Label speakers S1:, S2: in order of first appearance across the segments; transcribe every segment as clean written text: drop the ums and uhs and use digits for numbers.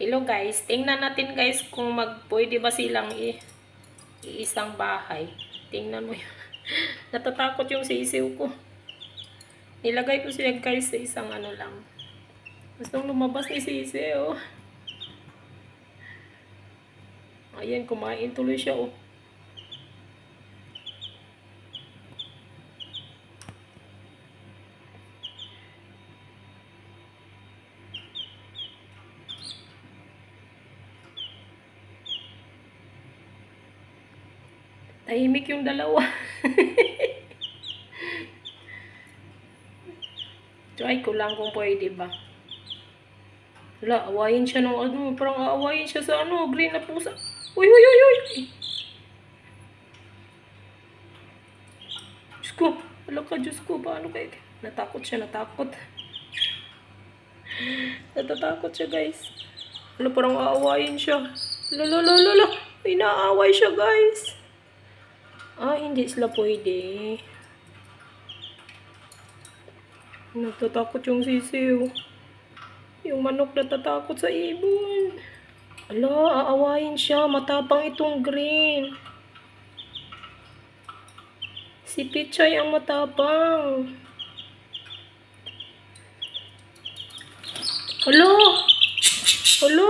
S1: Hello guys, tingnan natin guys kung pwede ba silang iisang bahay. Tingnan mo yun. Natatakot yung sisiw ko. Nilagay ko siya guys sa isang ano lang. Gustong lumabas ni sisiw. Ayan, kumain tuloy siya oh. Tahimik yung dalawa. Try ko lang kung pwede ba. Wala, awayin siya ng ano. Parang aawayin siya sa ano, green na pusa. Uy, uy, uy, uy. Diyos ko. Wala ka, Diyos ko. Paano kayo? Natakot siya, natakot. Natatakot siya, guys. Wala, parang aawayin siya. Lala, lala, lala. May naaaway siya, guys. Ah, hindi sila pwede. Natatakot yung sisiw. Yung manok natatakot sa ibon. Ala, aawayin siya. Matapang itong green. Si Pichay ang matapang. Ala! Ala!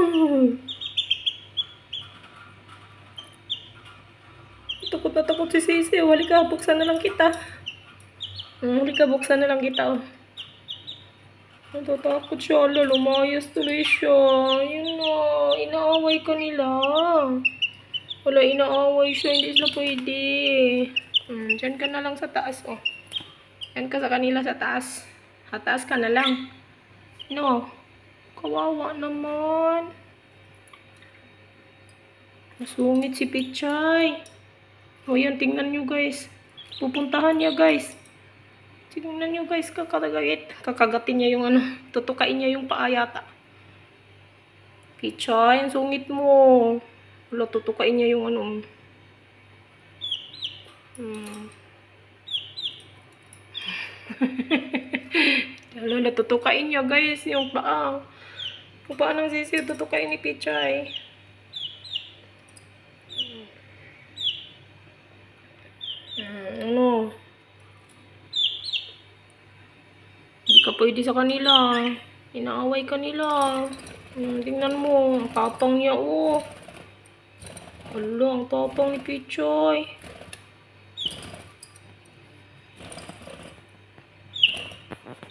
S1: Takot na takot si Sisi. Halika, buksan na lang kita. Halika, buksan na lang kita. Oh. Natatakot siya. Ala, lumayas tuloy siya. Yun na. Inaaway ka nila. Wala, inaaway siya. Hindi sila pwede. Diyan ka na lang sa taas. Oh. Diyan ka sa kanila sa taas. Sa taas ka na lang. No. Kawawa naman. Nasungit si Pichay. O yan, tingnan nyo guys. Pupuntahan niya guys. Tingnan nyo guys, kakagatin niya yung ano, tutukain niya yung paa yata. Pichay, ang sungit mo. Wala, tutukain niya yung ano. Wala, natutukain niya guys, yung paa. Yung paa ng sisiw, tutukain ni Pichay. Ano? Hindi ka pwede sa kanila. Inaaway ka nila. Tingnan mo. Ang tapang niya, oh. Wala, ang tapang ni Pichay.